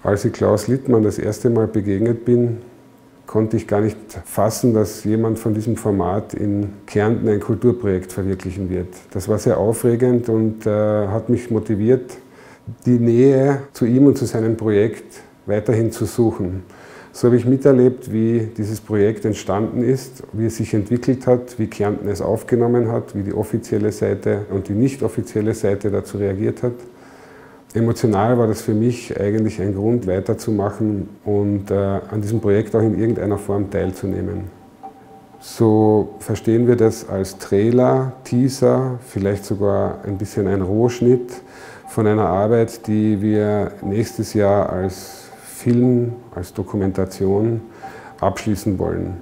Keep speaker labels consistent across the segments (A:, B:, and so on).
A: Als ich Klaus Littmann das erste Mal begegnet bin, konnte ich gar nicht fassen, dass jemand von diesem Format in Kärnten ein Kulturprojekt verwirklichen wird. Das war sehr aufregend und hat mich motiviert, die Nähe zu ihm und zu seinem Projekt weiterhin zu suchen. So habe ich miterlebt, wie dieses Projekt entstanden ist, wie es sich entwickelt hat, wie Kärnten es aufgenommen hat, wie die offizielle Seite und die nicht offizielle Seite dazu reagiert hat. Emotional war das für mich eigentlich ein Grund, weiterzumachen und an diesem Projekt auch in irgendeiner Form teilzunehmen. So verstehen wir das als Trailer, Teaser, vielleicht sogar ein bisschen ein Rohschnitt von einer Arbeit, die wir nächstes Jahr als Film, als Dokumentation abschließen wollen.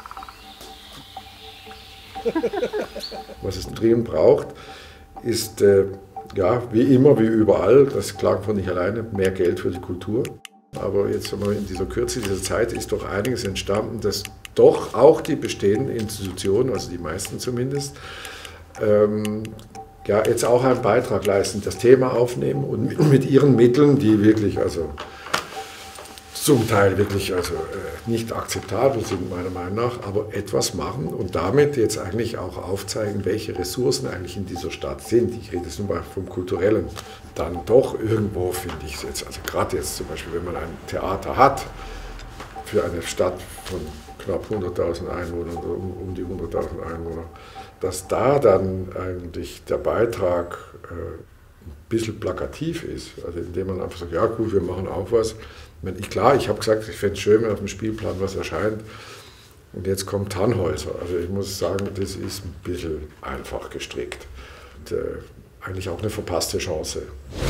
B: Was es dringend braucht, ist ja, wie immer, wie überall, das klagen wir nicht alleine, mehr Geld für die Kultur. Aber jetzt in dieser Kürze dieser Zeit ist doch einiges entstanden, dass doch auch die bestehenden Institutionen, also die meisten zumindest, ja, jetzt auch einen Beitrag leisten, das Thema aufnehmen und mit ihren Mitteln, die wirklich, also zum Teil wirklich nicht akzeptabel sind, meiner Meinung nach, aber etwas machen und damit jetzt eigentlich auch aufzeigen, welche Ressourcen eigentlich in dieser Stadt sind. Ich rede jetzt nur mal vom Kulturellen. Dann doch irgendwo finde ich es jetzt, also gerade jetzt zum Beispiel, wenn man ein Theater hat, für eine Stadt von knapp 100.000 Einwohnern oder um die 100.000 Einwohner, dass da dann eigentlich der Beitrag ein bisschen plakativ ist, also indem man einfach sagt, ja gut, wir machen auch was. Klar, ich habe gesagt, ich fände es schön, wenn auf dem Spielplan was erscheint. Und jetzt kommt Tannhäuser. Also ich muss sagen, das ist ein bisschen einfach gestrickt. Und, eigentlich auch eine verpasste Chance.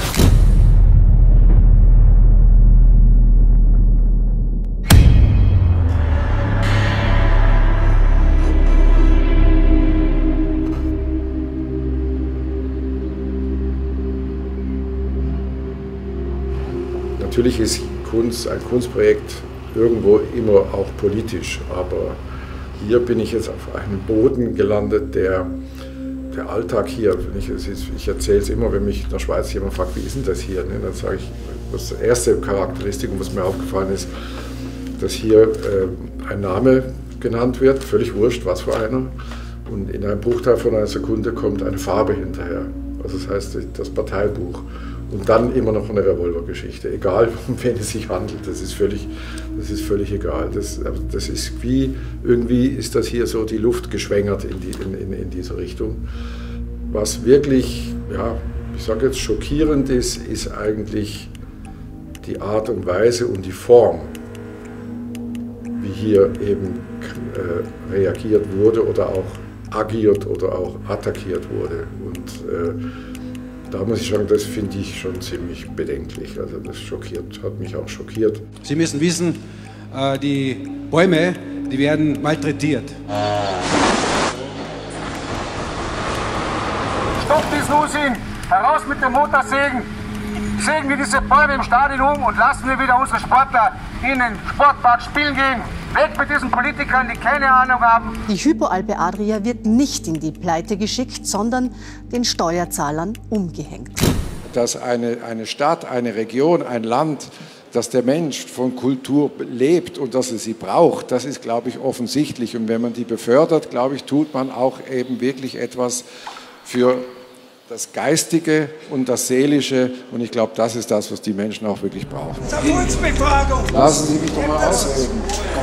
B: Natürlich ist ein Kunstprojekt irgendwo immer auch politisch, aber hier bin ich jetzt auf einem Boden gelandet, der Alltag hier, ich erzähle es immer, wenn mich in der Schweiz jemand fragt, wie ist denn das hier, ne? Dann sage ich, das erste Charakteristikum, was mir aufgefallen ist, dass hier ein Name genannt wird, völlig wurscht, was für einer, und in einem Bruchteil von einer Sekunde kommt eine Farbe hinterher, also das heißt das Parteibuch. Und dann immer noch eine Revolvergeschichte, egal um wen es sich handelt, das ist völlig egal. Das ist wie, irgendwie ist das hier so die Luft geschwängert in diese Richtung. Was wirklich, ja, ich sage jetzt schockierend ist, ist eigentlich die Art und Weise und die Form, wie hier eben reagiert wurde oder auch agiert oder auch attackiert wurde. Und da muss ich sagen, das finde ich schon ziemlich bedenklich. Also das hat mich auch schockiert.
C: Sie müssen wissen, die Bäume, die werden malträtiert.
D: Stopp diesen Unsinn! Heraus mit dem Motorsägen! Sägen wir diese Bäume im Stadion um und lassen wir wieder unsere Sportler in den Sportpark spielen gehen. Weg mit diesen Politikern, die keine Ahnung haben.
E: Die Hypo-Alpe Adria wird nicht in die Pleite geschickt, sondern den Steuerzahlern umgehängt.
B: Dass eine Stadt, eine Region, ein Land, dass der Mensch von Kultur lebt und dass er sie braucht, das ist, glaube ich, offensichtlich. Und wenn man die befördert, glaube ich, tut man auch eben wirklich etwas für das Geistige und das Seelische. Und ich glaube, das ist das, was die Menschen auch wirklich brauchen. Lassen Sie mich doch mal ausreden.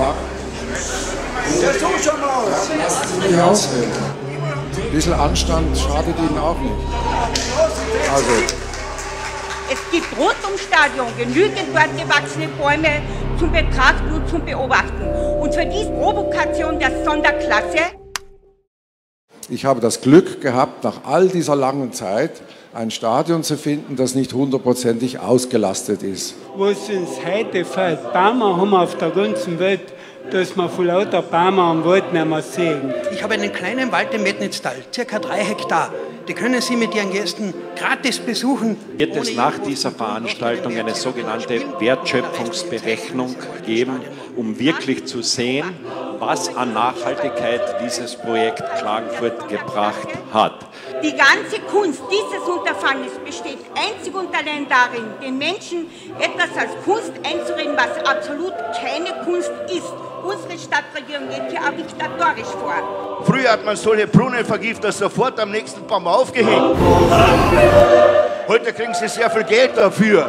B: Lassen Sie mich ausreden. Ein bisschen Anstand schadet Ihnen auch nicht. Also.
F: Es gibt rund ums Stadion genügend dort gewachsene Bäume zum Betrachten und zum Beobachten. Und für diese Provokation der Sonderklasse.
B: Ich habe das Glück gehabt, nach all dieser langen Zeit ein Stadion zu finden, das nicht hundertprozentig ausgelastet ist.
G: Was uns heute fehlt, Bäume haben wir auf der ganzen Welt, dass wir von lauter Bäume am Wald nicht mehr sehen.
H: Ich habe einen kleinen Wald im Metnitztal, ca. 3 Hektar. Die können Sie mit Ihren Gästen gratis besuchen.
I: Wird es nach dieser Veranstaltung eine sogenannte Wertschöpfungsberechnung geben, um wirklich zu sehen, was an Nachhaltigkeit dieses Projekt Klagenfurt gebracht hat.
F: Die ganze Kunst dieses Unterfangens besteht einzig und allein darin, den Menschen etwas als Kunst einzureden, was absolut keine Kunst ist. Unsere Stadtregierung geht hier auch diktatorisch vor.
J: Früher hat man solche Brunnenvergifter sofort am nächsten Baum aufgehängt. Heute kriegen sie sehr viel Geld dafür.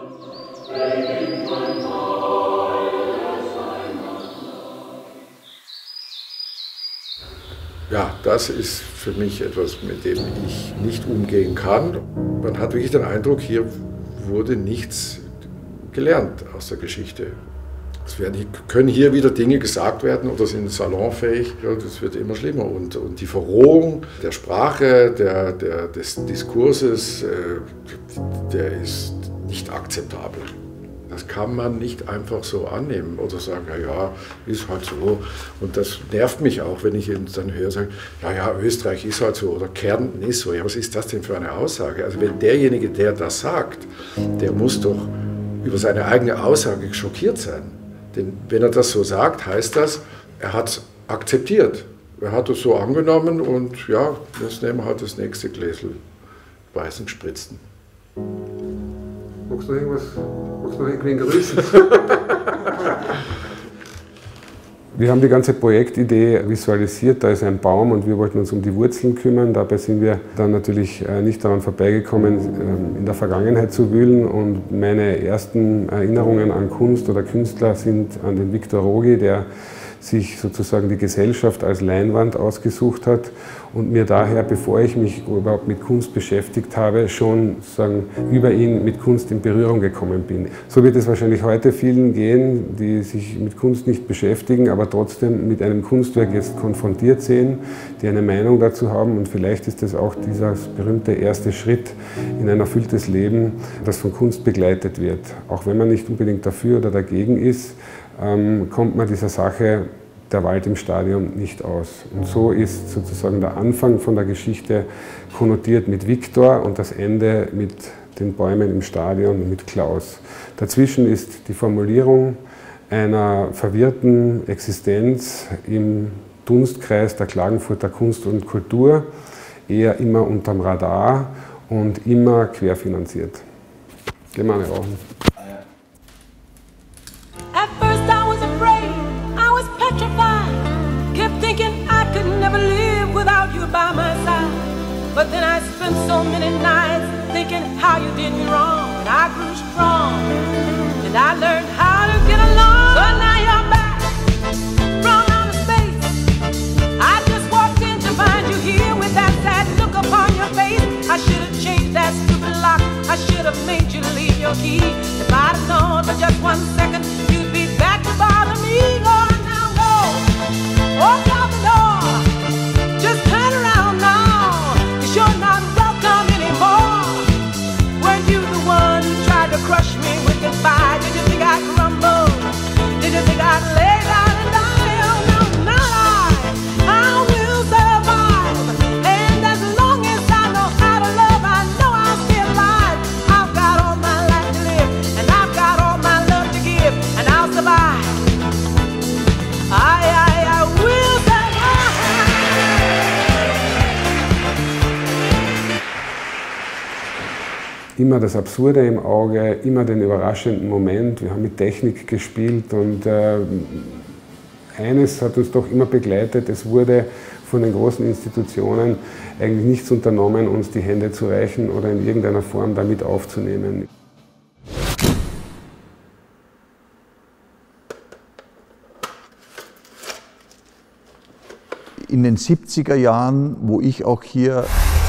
B: Ja, das ist für mich etwas, mit dem ich nicht umgehen kann. Man hat wirklich den Eindruck, hier wurde nichts gelernt aus der Geschichte. Es können hier wieder Dinge gesagt werden oder sind salonfähig. Ja, das wird immer schlimmer. Und die Verrohung der Sprache, des Diskurses, der ist nicht akzeptabel. Das kann man nicht einfach so annehmen oder sagen, ja, ist halt so. Und das nervt mich auch, wenn ich dann höre, sagen, ja, Österreich ist halt so oder Kärnten ist so. Ja, was ist das denn für eine Aussage? Also wenn derjenige, der das sagt, der muss doch über seine eigene Aussage schockiert sein. Denn wenn er das so sagt, heißt das, er hat es akzeptiert. Er hat es so angenommen und ja, jetzt nehmen wir halt das nächste Gläsel weißen Spritzen.
A: Magst du irgendwas? Magst du irgendwen grüßen? Wir haben die ganze Projektidee visualisiert, da ist ein Baum und wir wollten uns um die Wurzeln kümmern. Dabei sind wir dann natürlich nicht daran vorbeigekommen, in der Vergangenheit zu wühlen. Und meine ersten Erinnerungen an Kunst oder Künstler sind an den Victor Rogi, der sich sozusagen die Gesellschaft als Leinwand ausgesucht hat und mir daher, bevor ich mich überhaupt mit Kunst beschäftigt habe, schon sozusagen über ihn mit Kunst in Berührung gekommen bin. So wird es wahrscheinlich heute vielen gehen, die sich mit Kunst nicht beschäftigen, aber trotzdem mit einem Kunstwerk jetzt konfrontiert sehen, die eine Meinung dazu haben und vielleicht ist es auch dieser berühmte erste Schritt in ein erfülltes Leben, das von Kunst begleitet wird. Auch wenn man nicht unbedingt dafür oder dagegen ist, kommt man dieser Sache der Wald im Stadion nicht aus. Und so ist sozusagen der Anfang von der Geschichte konnotiert mit Viktor und das Ende mit den Bäumen im Stadion mit Klaus. Dazwischen ist die Formulierung einer verwirrten Existenz im Dunstkreis der Klagenfurter Kunst und Kultur, eher immer unterm Radar und immer querfinanziert. Gehen wir eine rauchen.
K: At first I was afraid, I was petrified. Kept thinking I could never live without you by my side. But then I spent so many nights thinking how you did me wrong. And I grew strong, and I learned how to get along. So now you're back from outer space. I just walked in to find you here with that sad look upon your face. I should have changed that stupid lock. I should have made you leave your key. If I'd known for just 1 second you'd be back to bother me. Go on now, go. Open up the door. Just turn around now. 'Cause you're not welcome anymore. Weren't you the one who tried to crush me with goodbye? Did you think I'd crumble? Did you think I'd lay down and die? Oh no, not I will survive. And as long as I know how to love, I know I'll stay alive. I've got all my life to live, and I've got all my love to give, and I'll survive. I will survive.
A: Immer das Absurde im Auge, immer den überraschenden Moment. Wir haben mit Technik gespielt und eines hat uns doch immer begleitet, es wurde von den großen Institutionen eigentlich nichts unternommen, uns die Hände zu reichen oder in irgendeiner Form damit aufzunehmen.
L: In den 70er Jahren, wo ich auch hier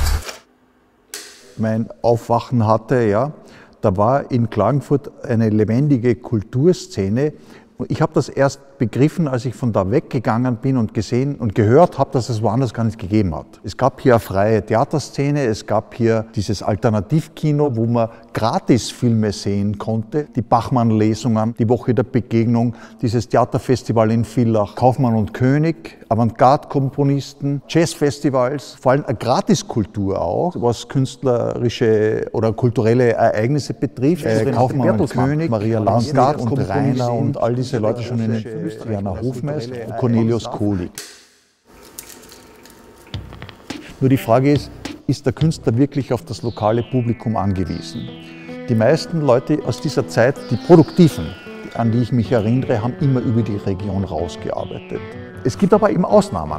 L: mein Aufwachen hatte, ja, da war in Klagenfurt eine lebendige Kulturszene. Ich habe das erst begriffen, als ich von da weggegangen bin und gesehen und gehört habe, dass es woanders gar nicht gegeben hat. Es gab hier eine freie Theaterszene, es gab hier dieses Alternativkino, wo man Gratisfilme sehen konnte, die Bachmann-Lesungen, die Woche der Begegnung, dieses Theaterfestival in Villach, Kaufmann und König, Avantgarde-Komponisten, Jazzfestivals, vor allem eine Gratiskultur auch, was künstlerische oder kulturelle Ereignisse betrifft. Kaufmann und König, Maria Avantgarde und Rainer und all diese Leute schon in den Jana Hofmeister und Cornelius Kohli. Nur die Frage ist der Künstler wirklich auf das lokale Publikum angewiesen? Die meisten Leute aus dieser Zeit, die Produktiven, an die ich mich erinnere, haben immer über die Region rausgearbeitet. Es gibt aber eben Ausnahmen.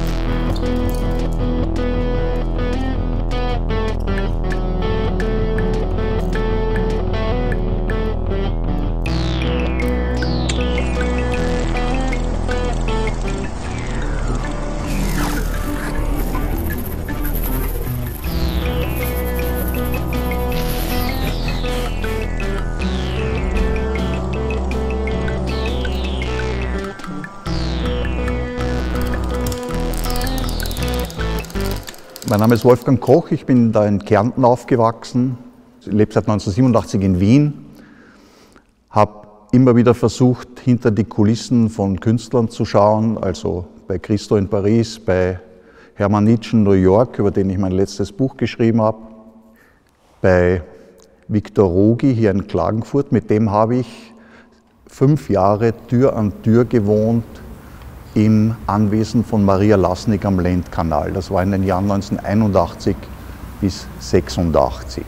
L: Mein Name ist Wolfgang Koch, ich bin da in Kärnten aufgewachsen, lebe seit 1987 in Wien, habe immer wieder versucht, hinter die Kulissen von Künstlern zu schauen, also bei Christo in Paris, bei Hermann Nietzsche in New York, über den ich mein letztes Buch geschrieben habe, bei Viktor Rogi hier in Klagenfurt, mit dem habe ich 5 Jahre Tür an Tür gewohnt, im Anwesen von Maria Lasnik am Lendkanal. Das war in den Jahren 1981 bis 1986.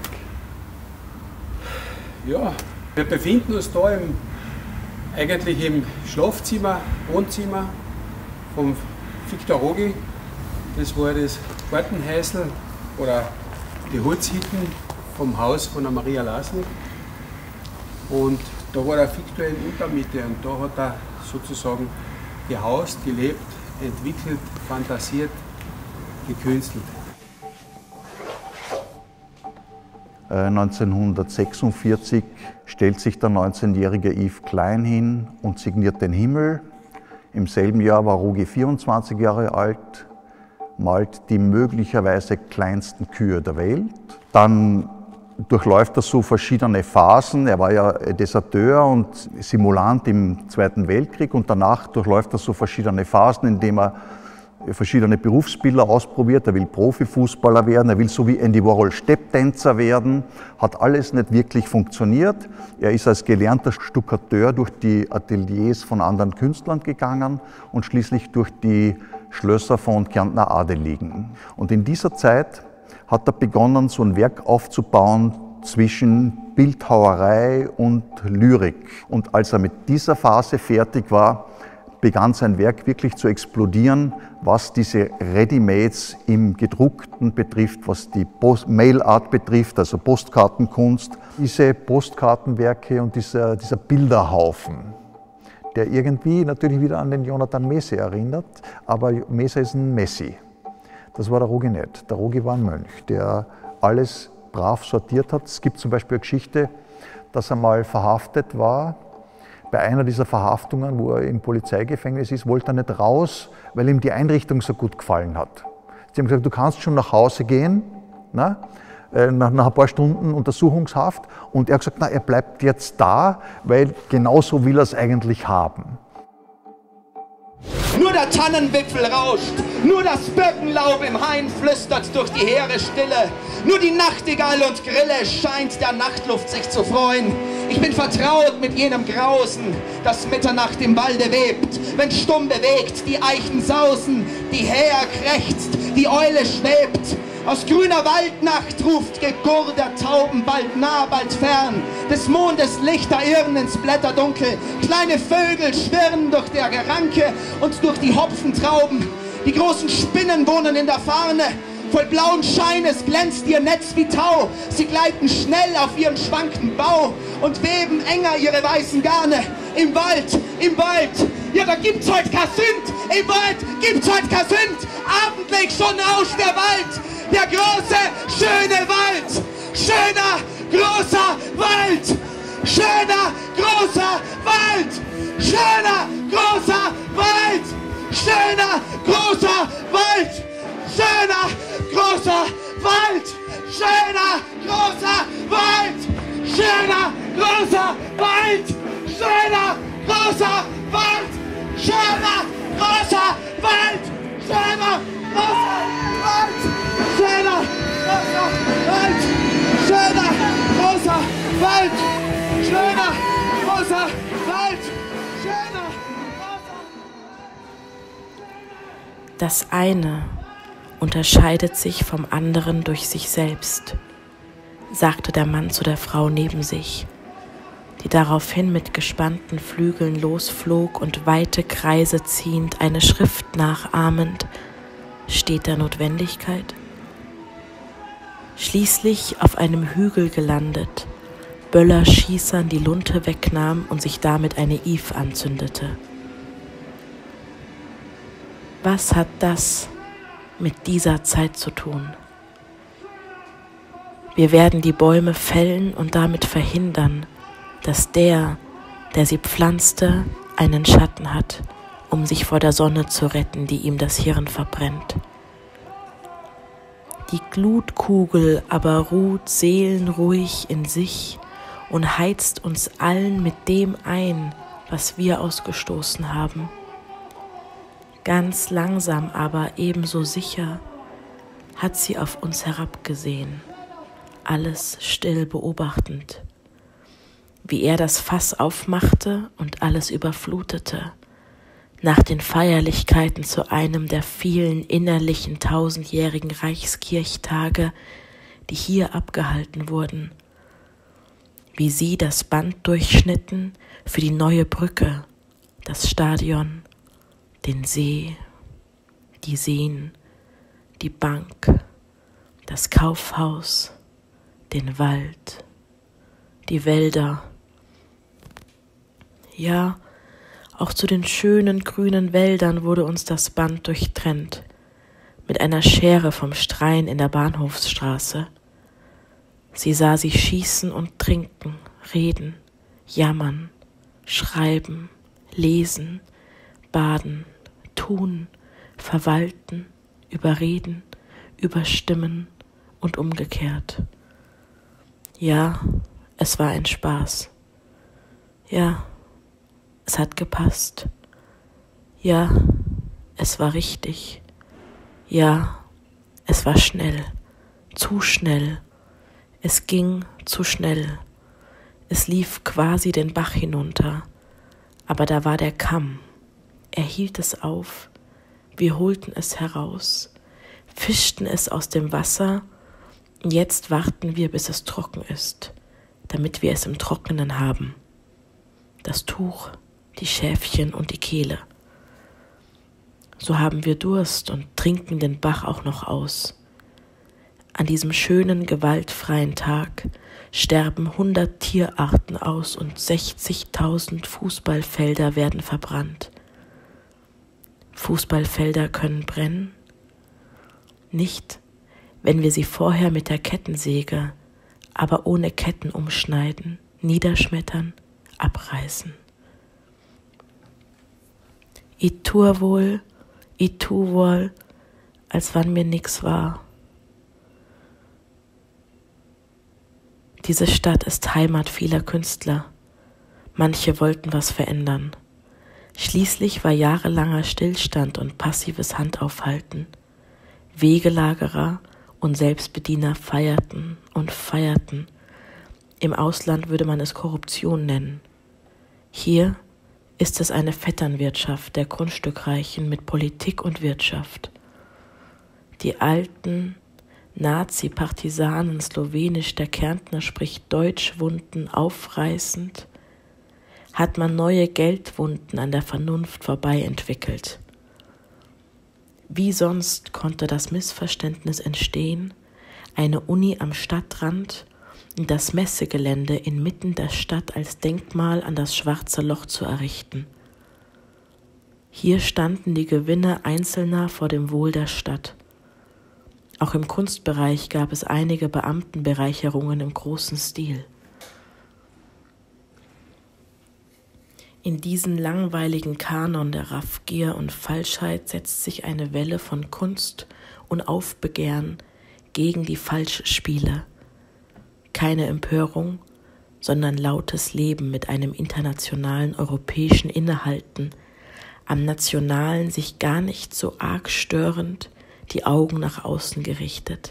C: Ja, wir befinden uns da eigentlich im Schlafzimmer, Wohnzimmer von Viktor Rogi. Das war das Gartenhäusl oder die Holzhütten vom Haus von der Maria Lasnik. Und da war der Viktor in Untermitte und da hat er sozusagen gehaust, gelebt, entwickelt, fantasiert, gekünstelt.
L: 1946 stellt sich der 19-jährige Yves Klein hin und signiert den Himmel. Im selben Jahr war Rogi 24 Jahre alt, malt die möglicherweise kleinsten Kühe der Welt. Dann durchläuft er so verschiedene Phasen. Er war ja Deserteur und Simulant im Zweiten Weltkrieg und danach durchläuft er so verschiedene Phasen, indem er verschiedene Berufsbilder ausprobiert. Er will Profifußballer werden, er will so wie Andy Warhol Stepptänzer werden. Hat alles nicht wirklich funktioniert. Er ist als gelernter Stuckateur durch die Ateliers von anderen Künstlern gegangen und schließlich durch die Schlösser von Kärntner Adeligen. Und in dieser Zeit hat er begonnen, so ein Werk aufzubauen zwischen Bildhauerei und Lyrik. Und als er mit dieser Phase fertig war, begann sein Werk wirklich zu explodieren, was diese Readymates im Gedruckten betrifft, was die Mailart betrifft, also Postkartenkunst. Diese Postkartenwerke und dieser Bilderhaufen, der irgendwie natürlich wieder an den Jonathan Messe erinnert, aber Messe ist ein Messi. Das war der Rogi nicht. Der Rogi war ein Mönch, der alles brav sortiert hat. Es gibt zum Beispiel eine Geschichte, dass er mal verhaftet war. Bei einer dieser Verhaftungen, wo er im Polizeigefängnis ist, wollte er nicht raus, weil ihm die Einrichtung so gut gefallen hat. Sie haben gesagt, du kannst schon nach Hause gehen, ne? Nach ein paar Stunden Untersuchungshaft. Und er hat gesagt, na, er bleibt jetzt da, weil genauso will er es eigentlich haben.
M: Nur der Tannenwipfel rauscht, nur das Birkenlaub im Hain flüstert durch die hehre Stille. Nur die Nachtigall und Grille scheint der Nachtluft sich zu freuen. Ich bin vertraut mit jenem Grausen, das Mitternacht im Walde webt. Wenn stumm bewegt die Eichen sausen, die Häher krächzt, die Eule schwebt. Aus grüner Waldnacht ruft Gegurr der Tauben, bald nah, bald fern. Des Mondes Lichter irren ins Blätterdunkel. Kleine Vögel schwirren durch der Geranke und durch die Hopfentrauben. Die großen Spinnen wohnen in der Farne. Voll blauen Scheines glänzt ihr Netz wie Tau. Sie gleiten schnell auf ihren schwankenden Bau und weben enger ihre weißen Garne. Im Wald, ja, da gibt's heute Kassint. Im Wald gibt's heute Kassint. Abendlich schon rauscht der Wald. Der große, schöne Wald. Schöner, großer Wald. Schöner, großer Wald. Schöner, großer Wald. Schöner, großer Wald. Schöner, großer Wald. Schöner, großer Wald. Schöner, großer Wald. Schöner, großer Wald. Schöner, großer Wald. Schöner, großer Wald. Schöner, großer Wald. Schöner, großer Wald. Schöner, großer Wald. Schöner, großer
N: Das eine unterscheidet sich vom anderen durch sich selbst, sagte der Mann zu der Frau neben sich, die daraufhin mit gespannten Flügeln losflog und weite Kreise ziehend, eine Schrift nachahmend, steter Notwendigkeit. Schließlich auf einem Hügel gelandet, Böllerschießern die Lunte wegnahm und sich damit eine Eve anzündete. Was hat das mit dieser Zeit zu tun? Wir werden die Bäume fällen und damit verhindern, dass der sie pflanzte, einen Schatten hat, um sich vor der Sonne zu retten, die ihm das Hirn verbrennt. Die Glutkugel aber ruht seelenruhig in sich und heizt uns allen mit dem ein, was wir ausgestoßen haben. Ganz langsam, aber ebenso sicher hat sie auf uns herabgesehen, alles still beobachtend, wie er das Fass aufmachte und alles überflutete, nach den Feierlichkeiten zu einem der vielen innerlichen 1000-jährigen Reichskirchtage, die hier abgehalten wurden, wie sie das Band durchschnitten für die neue Brücke, das Stadion, den See, die Seen, die Bank, das Kaufhaus, den Wald, die Wälder. Ja, auch zu den schönen grünen Wäldern wurde uns das Band durchtrennt, mit einer Schere vom Strein in der Bahnhofsstraße. Sie sah sie schießen und trinken, reden, jammern, schreiben, lesen, baden, tun, verwalten, überreden, überstimmen und umgekehrt. Ja, es war ein Spaß. Ja, es hat gepasst. Ja, es war richtig. Ja, es war schnell, zu schnell. Es ging zu schnell. Es lief quasi den Bach hinunter, aber da war der Kamm. Er hielt es auf, wir holten es heraus, fischten es aus dem Wasser und jetzt warten wir, bis es trocken ist, damit wir es im Trockenen haben. Das Tuch, die Schäfchen und die Kehle. So haben wir Durst und trinken den Bach auch noch aus. An diesem schönen, gewaltfreien Tag sterben 100 Tierarten aus und 60.000 Fußballfelder werden verbrannt. Fußballfelder können brennen? Nicht, wenn wir sie vorher mit der Kettensäge, aber ohne Ketten umschneiden, niederschmettern, abreißen. I tu wohl, als wann mir nix war. Diese Stadt ist Heimat vieler Künstler. Manche wollten was verändern. Schließlich war jahrelanger Stillstand und passives Handaufhalten. Wegelagerer und Selbstbediener feierten und feierten. Im Ausland würde man es Korruption nennen. Hier ist es eine Vetternwirtschaft der Grundstückreichen mit Politik und Wirtschaft. Die alten Nazi-Partisanen, slowenisch, der Kärntner spricht Deutschwunden aufreißend, hat man neue Geldwunden an der Vernunft vorbei entwickelt. Wie sonst konnte das Missverständnis entstehen, eine Uni am Stadtrand und das Messegelände inmitten der Stadt als Denkmal an das Schwarze Loch zu errichten? Hier standen die Gewinne Einzelner vor dem Wohl der Stadt. Auch im Kunstbereich gab es einige Beamtenbereicherungen im großen Stil. In diesen langweiligen Kanon der Raffgier und Falschheit setzt sich eine Welle von Kunst und Aufbegehren gegen die Falschspiele. Keine Empörung, sondern lautes Leben mit einem internationalen europäischen Innehalten, am nationalen sich gar nicht so arg störend, die Augen nach außen gerichtet.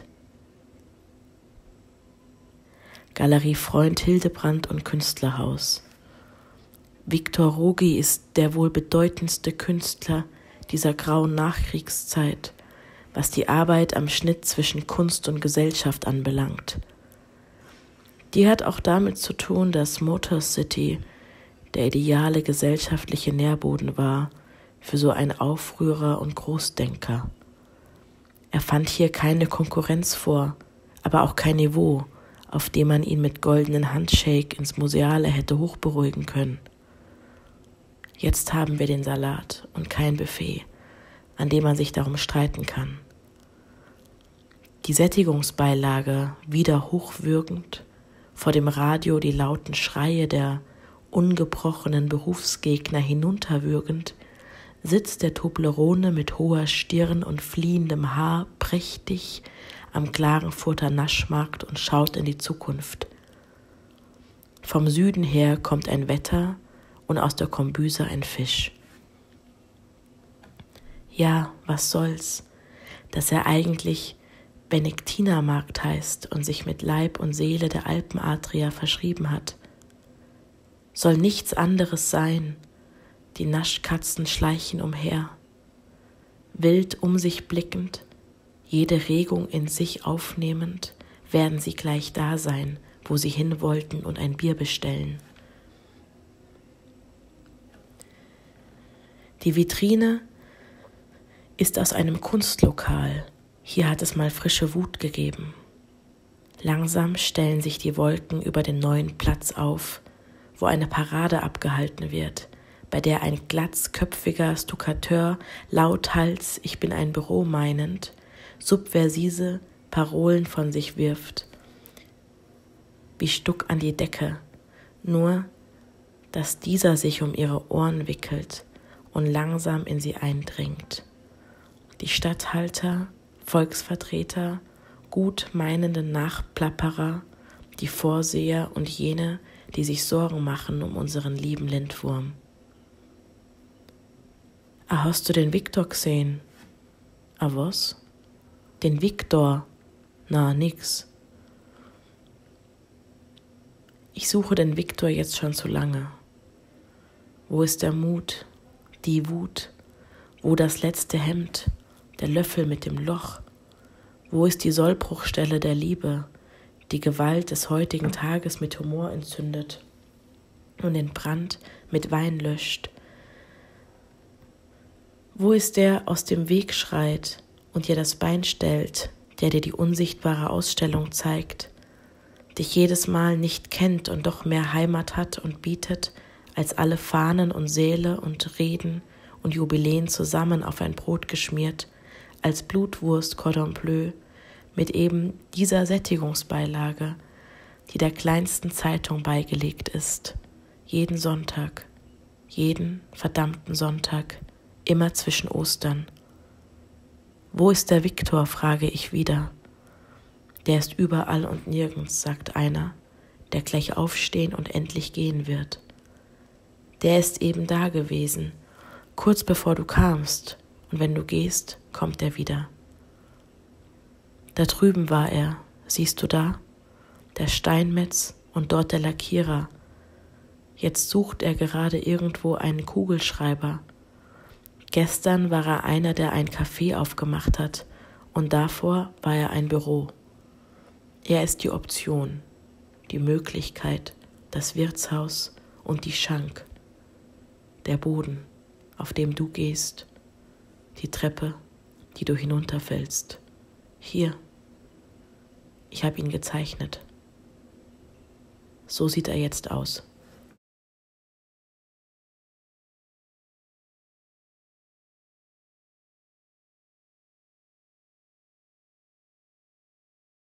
N: Galerie Freund Hildebrand und Künstlerhaus. Victor Rogi ist der wohl bedeutendste Künstler, dieser grauen Nachkriegszeit, was die Arbeit am Schnitt zwischen Kunst und Gesellschaft anbelangt. Die hat auch damit zu tun, dass Motor City der ideale gesellschaftliche Nährboden war für so einen Aufrührer und Großdenker. Er fand hier keine Konkurrenz vor, aber auch kein Niveau, auf dem man ihn mit goldenen Handshake ins Museale hätte hochberuhigen können. Jetzt haben wir den Salat und kein Buffet, an dem man sich darum streiten kann. Die Sättigungsbeilage wieder hochwürgend, vor dem Radio die lauten Schreie der ungebrochenen Berufsgegner hinunterwürgend, sitzt der Toblerone mit hoher Stirn und fliehendem Haar prächtig am Klagenfurter Naschmarkt und schaut in die Zukunft. Vom Süden her kommt ein Wetter und aus der Kombüse ein Fisch. Ja, was soll's, dass er eigentlich Benediktinermarkt heißt und sich mit Leib und Seele der Alpenadria verschrieben hat. Soll nichts anderes sein, die Naschkatzen schleichen umher, wild um sich blickend, jede Regung in sich aufnehmend, werden sie gleich da sein, wo sie hin wollten und ein Bier bestellen. Die Vitrine ist aus einem Kunstlokal. Hier hat es mal frische Wut gegeben. Langsam stellen sich die Wolken über den neuen Platz auf, wo eine Parade abgehalten wird, bei der ein glatzköpfiger Stuckateur lauthals „Ich bin ein Büro" meinend, subversive Parolen von sich wirft, wie Stuck an die Decke, nur dass dieser sich um ihre Ohren wickelt und langsam in sie eindringt. Die Statthalter, Volksvertreter, gut meinende Nachplapperer, die Vorseher und jene, die sich Sorgen machen um unseren lieben Lindwurm. Hast du den Viktor gesehen? Was? Den Viktor? Na, nix. Ich suche den Viktor jetzt schon zu lange. Wo ist der Mut, die Wut? Wo das letzte Hemd, der Löffel mit dem Loch? Wo ist die Sollbruchstelle der Liebe, die Gewalt des heutigen Tages mit Humor entzündet und den Brand mit Wein löscht? Wo ist der aus dem Weg schreit und dir das Bein stellt, der dir die unsichtbare Ausstellung zeigt, dich jedes Mal nicht kennt und doch mehr Heimat hat und bietet, als alle Fahnen und Säle und Reden und Jubiläen zusammen auf ein Brot geschmiert, als Blutwurst Cordon Bleu, mit eben dieser Sättigungsbeilage, die der kleinsten Zeitung beigelegt ist, jeden Sonntag, jeden verdammten Sonntag, immer zwischen Ostern. Wo ist der Viktor, frage ich wieder. Der ist überall und nirgends, sagt einer, der gleich aufstehen und endlich gehen wird. Der ist eben da gewesen, kurz bevor du kamst, und wenn du gehst, kommt er wieder. Da drüben war er, siehst du da? Der Steinmetz und dort der Lackierer. Jetzt sucht er gerade irgendwo einen Kugelschreiber. Gestern war er einer, der ein Café aufgemacht hat, und davor war er ein Büro. Er ist die Option, die Möglichkeit, das Wirtshaus und die Schank, der Boden, auf dem du gehst, die Treppe, die du hinunterfällst. Hier, ich habe ihn gezeichnet. So sieht er jetzt aus.